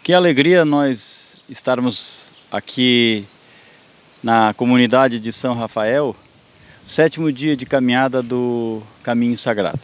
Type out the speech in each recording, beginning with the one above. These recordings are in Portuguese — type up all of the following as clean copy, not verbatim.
Que alegria nós estarmos aqui na comunidade de São Rafael, o 7º dia de caminhada do Caminho Sagrado.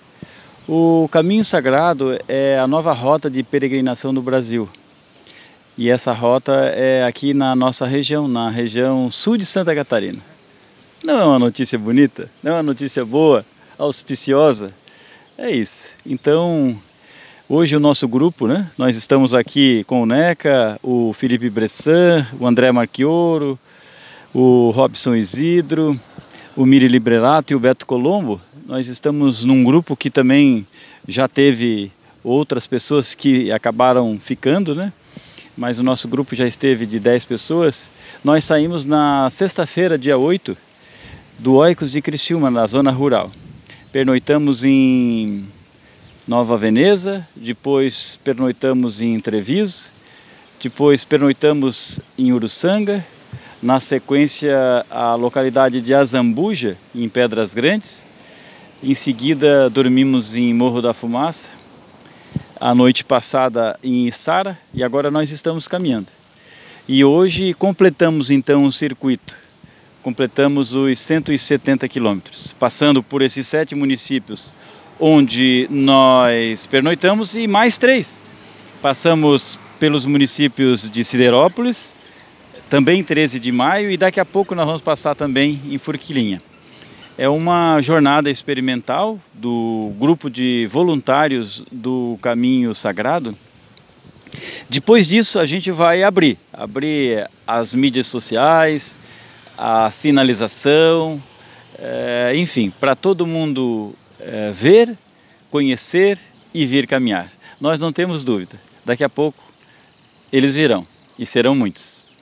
O Caminho Sagrado é a nova rota de peregrinação do Brasil. E essa rota é aqui na nossa região, na região sul de Santa Catarina. Não é uma notícia bonita? Não é uma notícia boa, auspiciosa? É isso. Então, hoje o nosso grupo, né? Nós estamos aqui com o Neca, o Felipe Bressan, o André Marchioro, o Robson Isidro, o Miri Librelato e o Beto Colombo. Nós estamos num grupo que também já teve outras pessoas que acabaram ficando, né? Mas o nosso grupo já esteve de 10 pessoas. Nós saímos na sexta-feira, dia 8, do Oicos de Criciúma, na zona rural. Pernoitamos em Nova Veneza, depois pernoitamos em Treviso, depois pernoitamos em Uruçanga, na sequência a localidade de Azambuja, em Pedras Grandes. Em seguida dormimos em Morro da Fumaça, a noite passada em Içara, e agora nós estamos caminhando. E hoje completamos então o circuito, completamos os 170 quilômetros, passando por esses 7 municípios onde nós pernoitamos e mais 3. Passamos pelos municípios de Siderópolis, também 13 de maio, e daqui a pouco nós vamos passar também em Forquilinha. É uma jornada experimental do grupo de voluntários do Caminho Sagrado. Depois disso a gente vai abrir as mídias sociais, a sinalização, enfim, para todo mundo ver, conhecer e vir caminhar. Nós não temos dúvida, daqui a pouco eles virão, e serão muitos.